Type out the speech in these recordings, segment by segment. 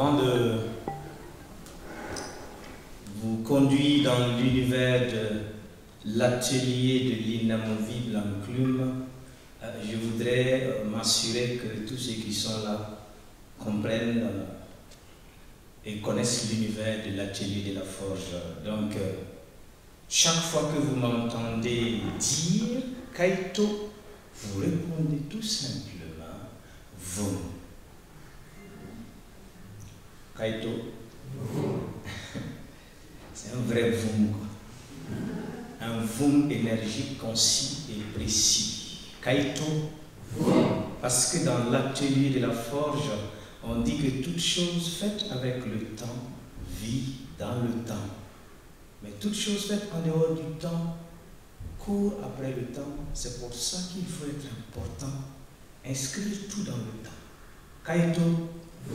Avant de vous conduire dans l'univers de l'atelier de l'inamovible enclume, je voudrais m'assurer que tous ceux qui sont là comprennent et connaissent l'univers de l'atelier de la forge. Donc, chaque fois que vous m'entendez dire Kaito, vous répondez tout simplement Vum. Kaito, c'est un vrai Vum. Un Vum énergique, concis et précis. Kaito, parce que dans l'atelier de la forge, on dit que toute chose faite avec le temps vit dans le temps. Mais toute chose faite en dehors du temps court après le temps. C'est pour ça qu'il faut être important. Inscrire tout dans le temps. Kaito.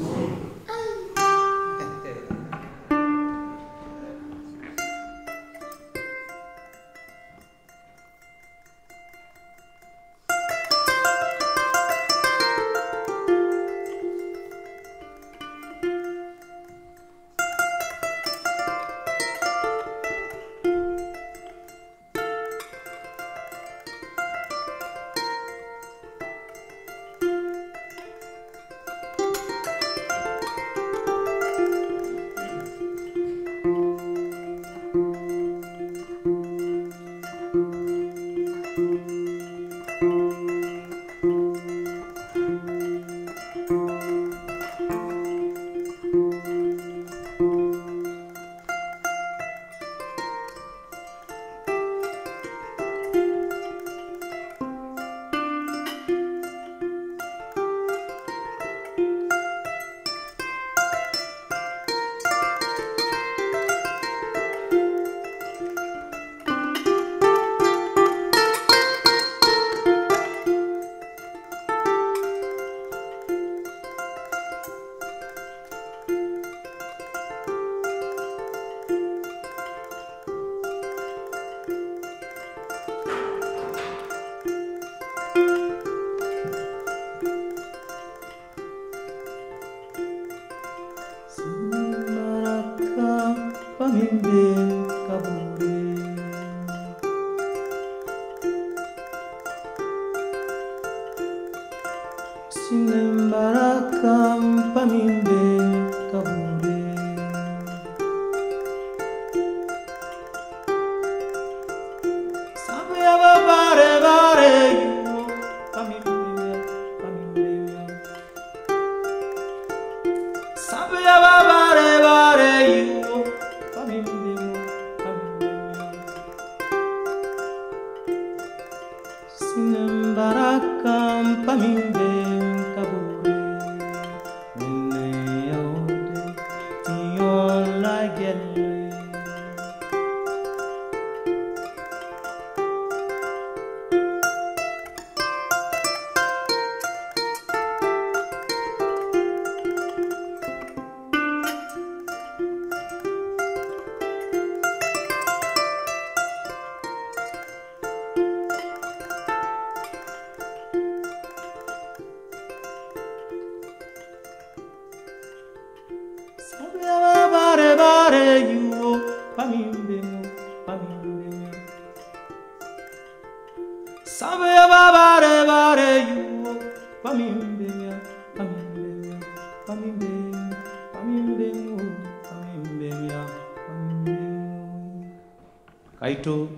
Kaito,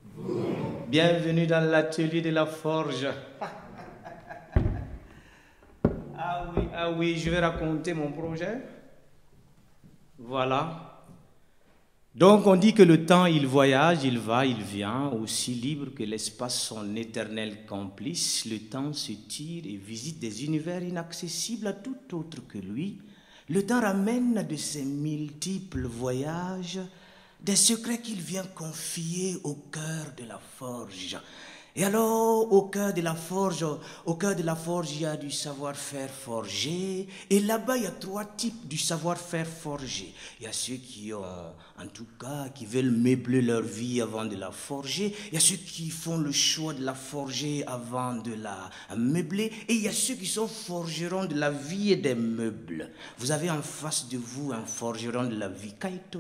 bienvenue dans l'atelier de la forge. Ah oui, je vais raconter mon projet. Voilà. Donc on dit que le temps, il voyage, il va, il vient, aussi libre que l'espace son éternel complice. Le temps se tire et visite des univers inaccessibles à tout autre que lui. Le temps ramène de ses multiples voyages des secrets qu'il vient confier au cœur de la forge. Et alors, au cœur de la forge, il y a du savoir-faire forgé. Et là-bas, il y a 3 types du savoir-faire forgé. Il y a ceux qui ont, en tout cas, qui veulent meubler leur vie avant de la forger. Il y a ceux qui font le choix de la forger avant de la meubler. Et il y a ceux qui sont forgerons de la vie et des meubles. Vous avez en face de vous un forgeron de la vie, Kaito.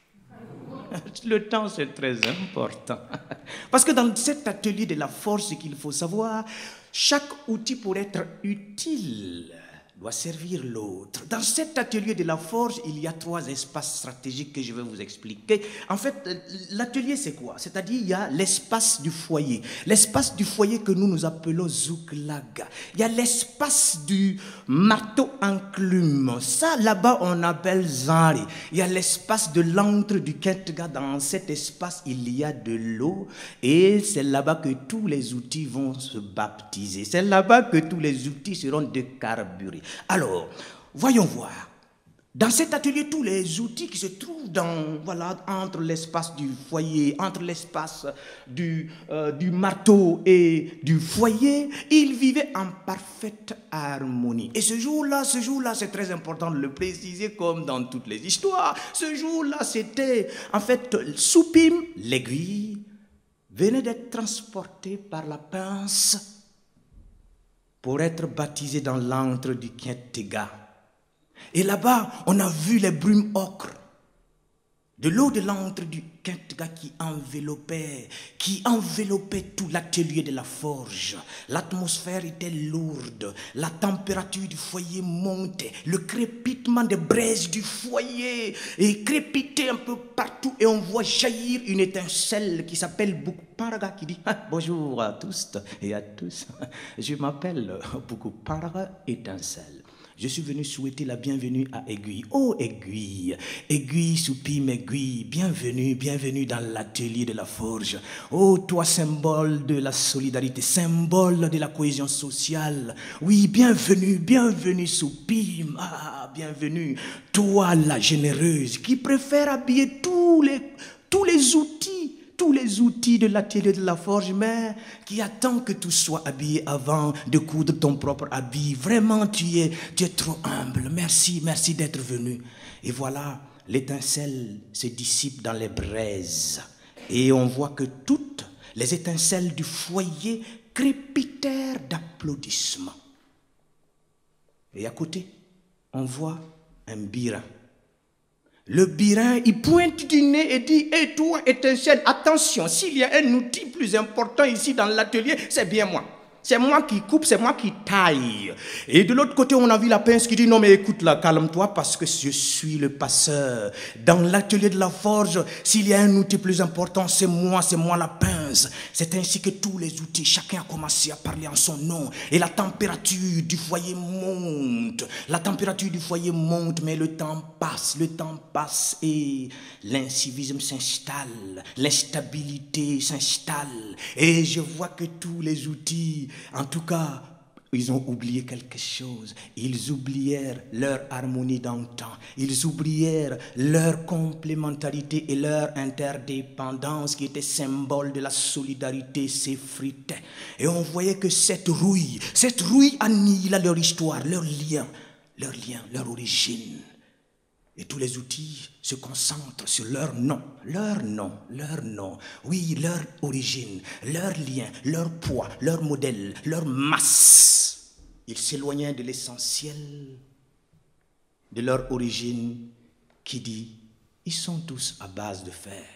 Le temps, c'est très important. Parce que dans cet atelier de la forge, ce qu'il faut savoir, chaque outil pour être utile doit servir l'autre. Dans cet atelier de la forge, il y a 3 espaces stratégiques que je vais vous expliquer. En fait, l'atelier, c'est quoi? C'est-à-dire, il y a l'espace du foyer. L'espace du foyer que nous appelons Zouklaga. Il y a l'espace du marteau enclume. Ça, là-bas, on appelle Zanri. Il y a l'espace de l'antre du Kentga. Dans cet espace, il y a de l'eau. Et c'est là-bas que tous les outils vont se baptiser. C'est là-bas que tous les outils seront décarburés. Alors, voyons voir. Dans cet atelier, tous les outils qui se trouvent entre l'espace du foyer, entre l'espace du marteau et du foyer, ils vivaient en parfaite harmonie. Et ce jour-là, c'est très important de le préciser comme dans toutes les histoires. Ce jour-là, c'était, en fait, Soupim, l'aiguille, venait d'être transportée par la pince pour être baptisé dans l'antre du Kentga. Et là-bas, on a vu les brumes ocre de l'eau de l'antre du Kentga qui enveloppait tout l'atelier de la forge. L'atmosphère était lourde, la température du foyer montait, le crépitement des braises du foyer et crépitait un peu partout et on voit jaillir une étincelle qui s'appelle Bukuparaga qui dit bonjour à tous et à tous, je m'appelle Bukuparaga étincelle. Je suis venu souhaiter la bienvenue à Aiguille. Oh Aiguille, Aiguille, Soupim, Aiguille, bienvenue dans l'atelier de la forge. Oh toi symbole de la solidarité, symbole de la cohésion sociale. Oui, bienvenue Soupim, bienvenue. Toi la généreuse qui préfère habiller tous les outils de l'atelier de la forge, mais qui attend que tout soit habillé avant de coudre ton propre habit. Vraiment, tu es trop humble. Merci d'être venu. Et voilà, l'étincelle se dissipe dans les braises. Et on voit que toutes les étincelles du foyer crépitèrent d'applaudissements. Et à côté, on voit un birin. Le birin, il pointe du nez et dit « Et toi, étincelle, attention, s'il y a un outil plus important ici dans l'atelier, c'est bien moi. C'est moi qui coupe, c'est moi qui taille. » Et de l'autre côté, on a vu la pince qui dit « Non, mais écoute là, calme-toi parce que je suis le passeur. Dans l'atelier de la forge, s'il y a un outil plus important, c'est moi la pince. » C'est ainsi que tous les outils, chacun a commencé à parler en son nom. Et la température du foyer monte. La température du foyer monte, mais le temps passe et l'incivisme s'installe. L'instabilité s'installe. Et je vois que tous les outils, en tout cas, ils ont oublié quelque chose. Ils oublièrent leur harmonie d'antan. Ils oublièrent leur complémentarité et leur interdépendance qui était symbole de la solidarité s'effritait. Et on voyait que cette rouille annihila leur histoire, leur lien, leur origine. Et tous les outils se concentrent sur leur nom. Oui, leur origine, leur lien, leur poids, leur modèle, leur masse. Ils s'éloignaient de l'essentiel de leur origine qui dit, ils sont tous à base de fer.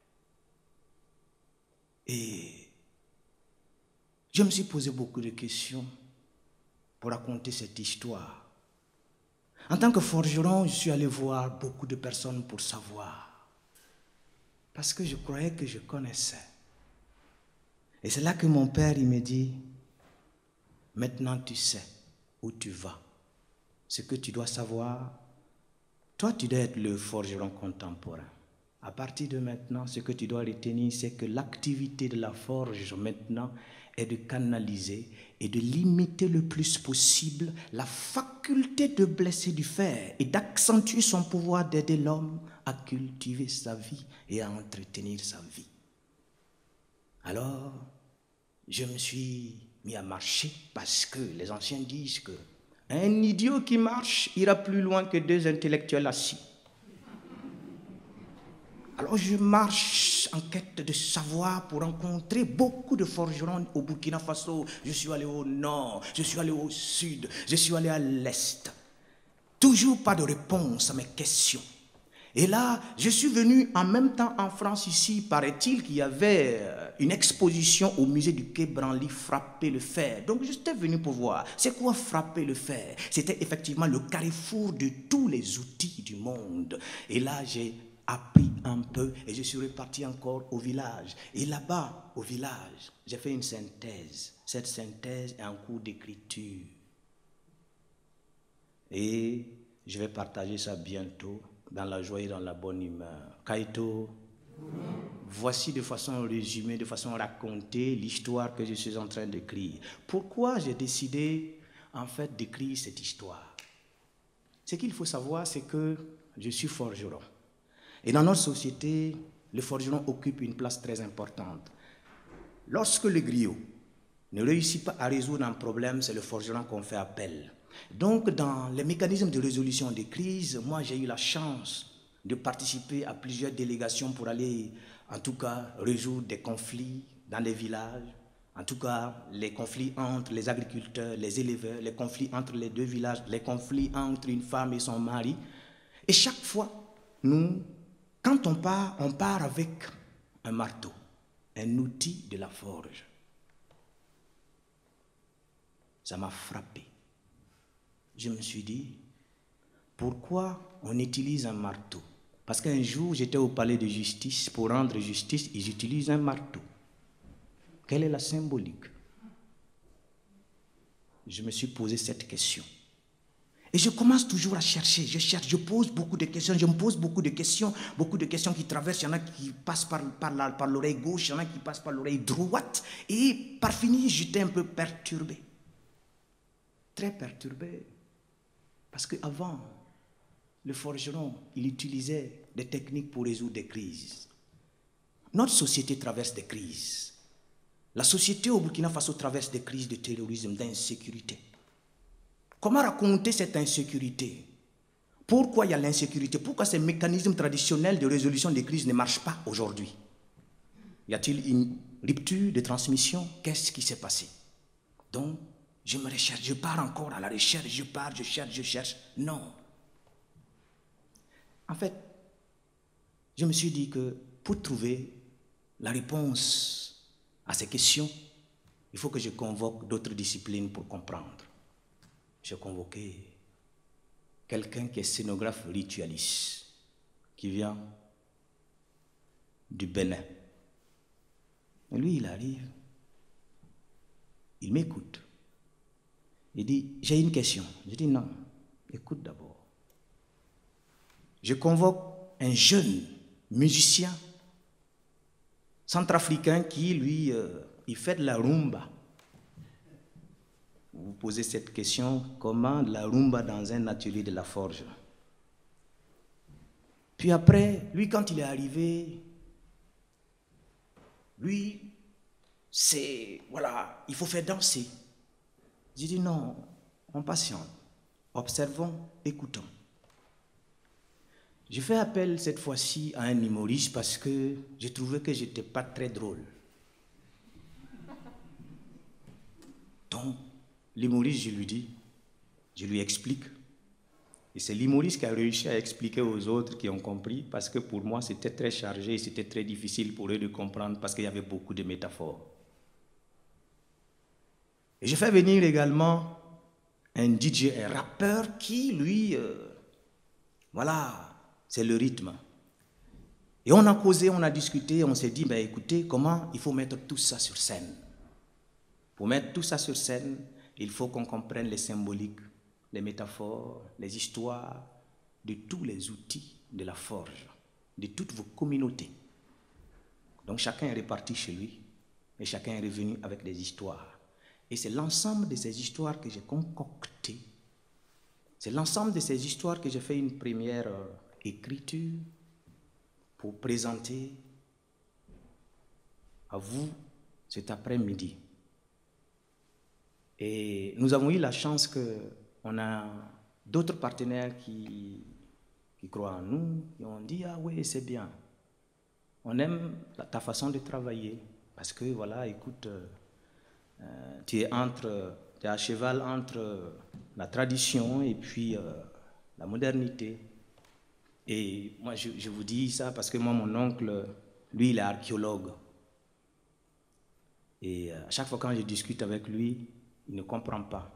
Et je me suis posé beaucoup de questions pour raconter cette histoire. En tant que forgeron, je suis allé voir beaucoup de personnes pour savoir. Parce que je croyais que je connaissais. Et c'est là que mon père, il me dit, maintenant tu sais où tu vas. Ce que tu dois savoir, toi tu dois être le forgeron contemporain. À partir de maintenant, ce que tu dois retenir, c'est que l'activité de la forge maintenant est de canaliser et de limiter le plus possible la faculté de blesser du fer et d'accentuer son pouvoir d'aider l'homme à cultiver sa vie et à entretenir sa vie. Alors, je me suis mis à marcher parce que les anciens disent que un idiot qui marche ira plus loin que deux intellectuels assis. Alors je marche en quête de savoir pour rencontrer beaucoup de forgerons au Burkina Faso. Je suis allé au nord, je suis allé au sud, je suis allé à l'est. Toujours pas de réponse à mes questions. Et là, je suis venu en même temps en France ici, paraît-il qu'il y avait une exposition au musée du Quai Branly, Frapper le fer. Donc j'étais venu pour voir, c'est quoi frapper le fer? C'était effectivement le carrefour de tous les outils du monde. Et là, j'ai appris un peu et je suis reparti encore au village. Et là-bas, au village, j'ai fait une synthèse. Cette synthèse est en cours d'écriture. Et je vais partager ça bientôt dans la joie et dans la bonne humeur. Kaito, voici de façon résumée, de façon racontée, l'histoire que je suis en train d'écrire. Pourquoi j'ai décidé en fait d'écrire cette histoire? Ce qu'il faut savoir, c'est que je suis forgeron. Et dans notre société, le forgeron occupe une place très importante. Lorsque le griot ne réussit pas à résoudre un problème, c'est le forgeron qu'on fait appel. Donc, dans les mécanismes de résolution des crises, moi, j'ai eu la chance de participer à plusieurs délégations pour aller, en tout cas, résoudre des conflits dans les villages, en tout cas, les conflits entre les agriculteurs, les éleveurs, les conflits entre les deux villages, les conflits entre une femme et son mari. Et chaque fois, quand on part avec un marteau, un outil de la forge. Ça m'a frappé. Je me suis dit, pourquoi on utilise un marteau? Parce qu'un jour, j'étais au palais de justice. Pour rendre justice, ils utilisent un marteau. Quelle est la symbolique? Je me suis posé cette question. Et je commence toujours à chercher, je pose beaucoup de questions, je me pose beaucoup de questions qui traversent, il y en a qui passent par l'oreille gauche, il y en a qui passent par l'oreille droite, et par finir, j'étais un peu perturbé. Très perturbé. Parce qu'avant, le forgeron, il utilisait des techniques pour résoudre des crises. Notre société traverse des crises. La société au Burkina Faso traverse des crises de terrorisme, d'insécurité. Comment raconter cette insécurité? Pourquoi il y a l'insécurité? Pourquoi ces mécanismes traditionnels de résolution des crises ne marchent pas aujourd'hui? Y a-t-il une rupture de transmission? Qu'est-ce qui s'est passé? Donc, je me recherche, je pars encore à la recherche, je pars, je cherche. Non. En fait, je me suis dit que pour trouver la réponse à ces questions, il faut que je convoque d'autres disciplines pour comprendre. J'ai convoqué quelqu'un qui est scénographe ritualiste, qui vient du Bénin. Et lui, il arrive, il m'écoute. Il dit, j'ai une question. Je dis, non, écoute d'abord. Je convoque un jeune musicien centrafricain qui, lui, il fait de la rumba. Vous posez cette question, comment la rumba dans un atelier de la forge? Puis après, lui, quand il est arrivé, lui, c'est, voilà, il faut faire danser. J'ai dit non, on patiente, observons, écoutons. Je fais appel cette fois-ci à un humoriste parce que j'ai trouvé que je n'étais pas très drôle. Donc, l'humoriste, je lui explique. Et c'est l'humoriste qui a réussi à expliquer aux autres qui ont compris, parce que pour moi, c'était très chargé et c'était très difficile pour eux de comprendre parce qu'il y avait beaucoup de métaphores. Et je fais venir également un DJ, un rappeur qui, lui, voilà, c'est le rythme. Et on a causé, on a discuté, on s'est dit, ben écoutez, comment il faut mettre tout ça sur scène? Pour mettre tout ça sur scène, il faut qu'on comprenne les symboliques, les métaphores, les histoires de tous les outils de la forge, de toutes vos communautés. Donc chacun est reparti chez lui et chacun est revenu avec des histoires. Et c'est l'ensemble de ces histoires que j'ai concoctées. C'est l'ensemble de ces histoires que j'ai fait une première écriture pour présenter à vous cet après-midi. Et nous avons eu la chance qu'on a d'autres partenaires qui croient en nous, qui ont dit « Ah oui, c'est bien, on aime ta façon de travailler, parce que voilà, écoute, tu es à cheval entre la tradition et puis la modernité. » Et moi, je vous dis ça parce que moi, mon oncle, lui, il est archéologue. Et à chaque fois quand je discute avec lui, il ne comprend pas.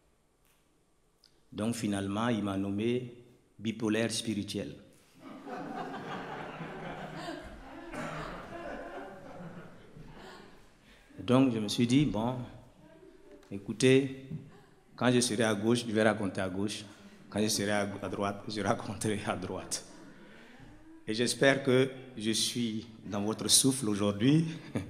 Donc finalement, il m'a nommé bipolaire spirituel. Donc je me suis dit, bon, écoutez, quand je serai à gauche, je vais raconter à gauche. Quand je serai à droite, je raconterai à droite. Et j'espère que je suis dans votre souffle aujourd'hui.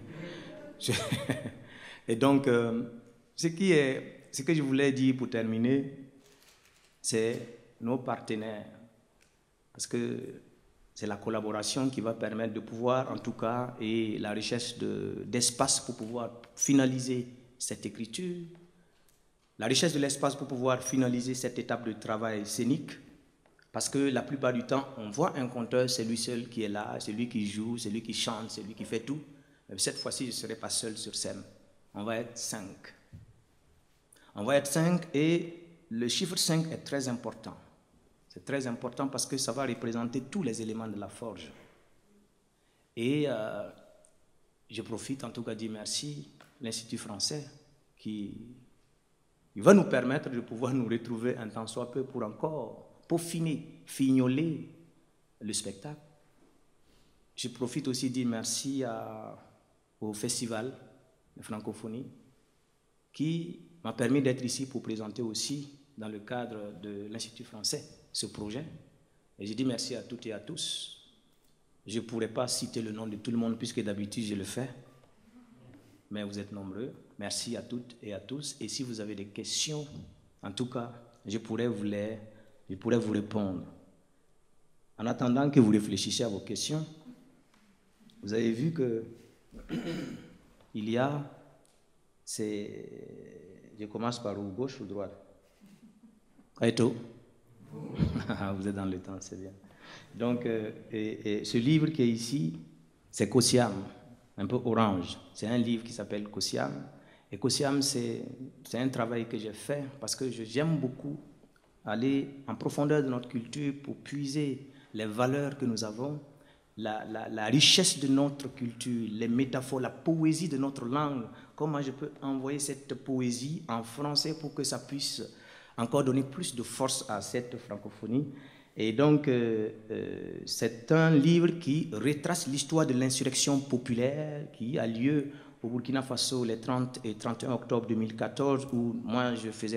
Et donc, ce que je voulais dire pour terminer, c'est nos partenaires. Parce que c'est la collaboration qui va permettre de pouvoir, en tout cas, et la richesse d'espace pour pouvoir finaliser cette écriture, la richesse de l'espace pour pouvoir finaliser cette étape de travail scénique, parce que la plupart du temps, on voit un conteur, c'est lui seul qui est là, c'est lui qui joue, c'est lui qui chante, c'est lui qui fait tout. Mais cette fois-ci, je ne serai pas seul sur scène. On va être 5. On va être 5 et le chiffre 5 est très important. C'est très important parce que ça va représenter tous les éléments de la forge. Et je profite en tout cas de dire merci à l'Institut français qui va nous permettre de pouvoir nous retrouver un temps soit peu pour encore peaufiner, fignoler le spectacle. Je profite aussi de dire merci au festival de francophonie qui m'a permis d'être ici pour présenter aussi dans le cadre de l'Institut français ce projet. Et je dis merci à toutes et à tous. Je ne pourrais pas citer le nom de tout le monde puisque d'habitude je le fais, mais vous êtes nombreux. Merci à toutes et à tous. Et si vous avez des questions, en tout cas, je pourrais vous répondre. En attendant que vous réfléchissiez à vos questions, vous avez vu que il y a, je commence par où, gauche ou droite? Aïto. Vous êtes dans le temps, c'est bien. Donc, et ce livre qui est ici, c'est Kosiam, un peu orange. C'est un livre qui s'appelle Kosiam. Et Kosiam, c'est un travail que j'ai fait parce que j'aime beaucoup aller en profondeur de notre culture pour puiser les valeurs que nous avons, la richesse de notre culture, les métaphores, la poésie de notre langue. Comment je peux envoyer cette poésie en français pour que ça puisse encore donner plus de force à cette francophonie. Et donc, c'est un livre qui retrace l'histoire de l'insurrection populaire qui a lieu au Burkina Faso les 30 et 31 octobre 2014, où moi je fais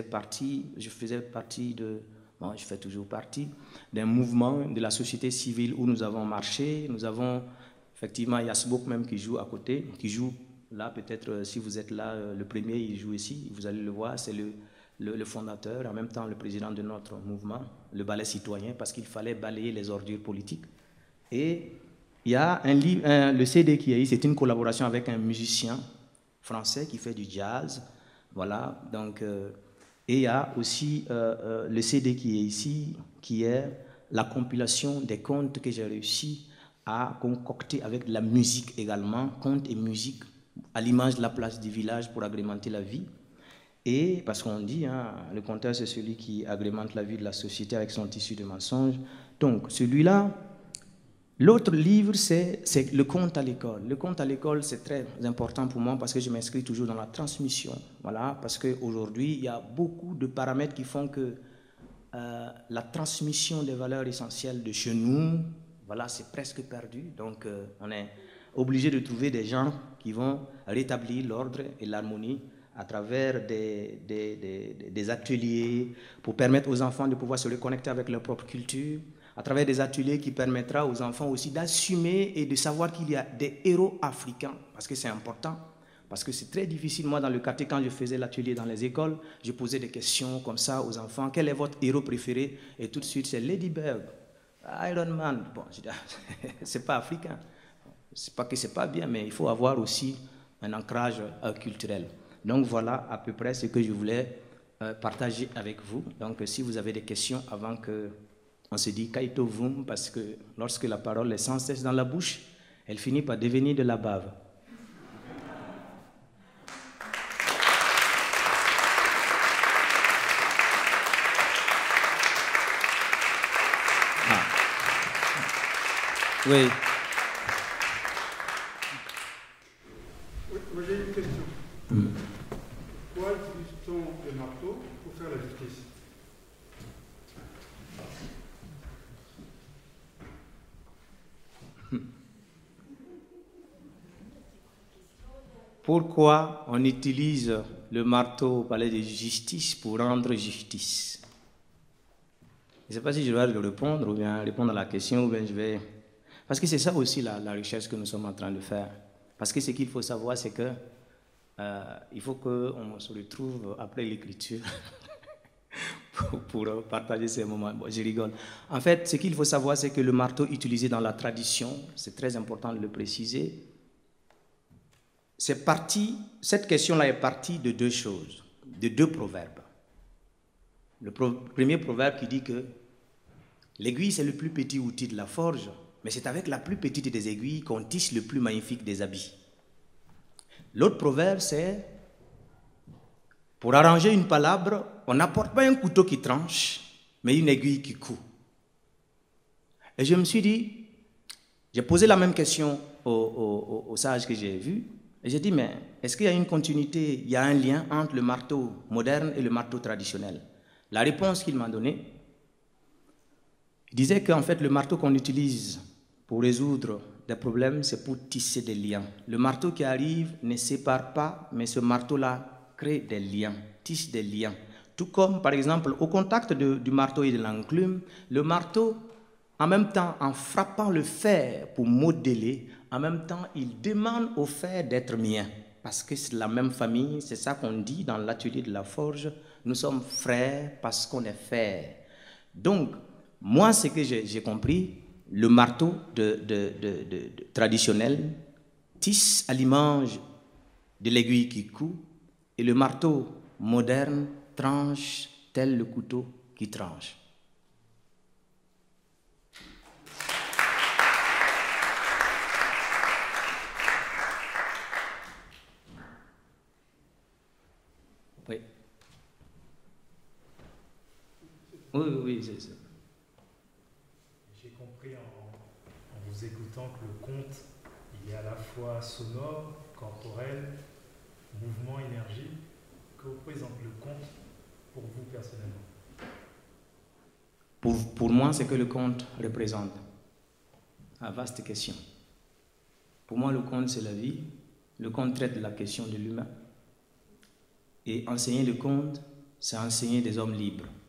toujours partie d'un mouvement de la société civile où nous avons marché. Nous avons effectivement Yasbouk même qui joue à côté, qui joue là, peut-être si vous êtes là, le premier il joue ici, vous allez le voir, c'est le fondateur, en même temps le président de notre mouvement, le ballet citoyen, parce qu'il fallait balayer les ordures politiques. Et il y a un livre, le CD qui est ici, c'est une collaboration avec un musicien français qui fait du jazz. Voilà, donc, et il y a aussi le CD qui est ici, qui est la compilation des contes que j'ai réussi à concocter avec de la musique également, contes et musique, à l'image de la place du village pour agrémenter la vie. Et parce qu'on dit, hein, le conteur, c'est celui qui agrémente la vie de la société avec son tissu de mensonges. Donc, celui-là, l'autre livre, c'est le conte à l'école. Le conte à l'école, c'est très important pour moi parce que je m'inscris toujours dans la transmission. Voilà, parce qu'aujourd'hui, il y a beaucoup de paramètres qui font que la transmission des valeurs essentielles de chez nous, voilà, c'est presque perdu. Donc, on est obligé de trouver des gens qui vont rétablir l'ordre et l'harmonie à travers des ateliers pour permettre aux enfants de pouvoir se reconnecter avec leur propre culture, à travers des ateliers qui permettra aux enfants aussi d'assumer et de savoir qu'il y a des héros africains, parce que c'est important, parce que c'est très difficile. Moi, dans le quartier, quand je faisais l'atelier dans les écoles, je posais des questions comme ça aux enfants. Quel est votre héros préféré? Et tout de suite, c'est Ladybird, Iron Man. Bon, c'est pas africain. C'est pas que c'est pas bien, mais il faut avoir aussi un ancrage culturel. Donc voilà à peu près ce que je voulais partager avec vous. Donc si vous avez des questions avant qu'on se dise Kaito Vum, parce que lorsque la parole est sans cesse dans la bouche, elle finit par devenir de la bave. Ah. Oui. Moi j'ai une question. Pourquoi utilise-t-on le marteau pour faire la justice? Pourquoi on utilise le marteau au palais de justice pour rendre justice? Je ne sais pas si je dois le répondre ou bien répondre à la question ou bien je vais... Parce que c'est ça aussi la recherche que nous sommes en train de faire. Parce que ce qu'il faut savoir, c'est que il faut qu'on se retrouve après l'écriture pour partager ces moments. Bon, je rigole. En fait, ce qu'il faut savoir, c'est que le marteau utilisé dans la tradition, c'est très important de le préciser, cette question-là est partie de deux choses, de deux proverbes. Le premier proverbe qui dit que l'aiguille, c'est le plus petit outil de la forge, mais c'est avec la plus petite des aiguilles qu'on tisse le plus magnifique des habits. L'autre proverbe, c'est pour arranger une palabre, on n'apporte pas un couteau qui tranche, mais une aiguille qui coud. Et je me suis dit, j'ai posé la même question au sage que j'ai vu, et j'ai dit, mais est-ce qu'il y a une continuité, il y a un lien entre le marteau moderne et le marteau traditionnel? La réponse qu'il m'a donnée, il disait qu'en fait, le marteau qu'on utilise pour résoudre des problèmes, c'est pour tisser des liens. Le marteau qui arrive ne sépare pas, mais ce marteau-là crée des liens, tisse des liens. Tout comme, par exemple, au contact du marteau et de l'enclume, le marteau, en même temps, en frappant le fer pour modeler, en même temps, il demande au fer d'être mien. Parce que c'est la même famille, c'est ça qu'on dit dans l'atelier de la forge. Nous sommes frères parce qu'on est fer. Donc, moi, ce que j'ai compris, le marteau traditionnel tisse à l'image de l'aiguille qui coud, et le marteau moderne tranche tel le couteau qui tranche. Oui. Oui, c'est ça. J'ai compris en vous écoutant que le conte, il est à la fois sonore, corporel, mouvement, énergie. Que représente le conte pour vous personnellement? Pour moi, c'est que le conte représente. Ah, vaste question. Pour moi, le conte, c'est la vie. Le conte traite de la question de l'humain. Et enseigner le conte, c'est enseigner des hommes libres.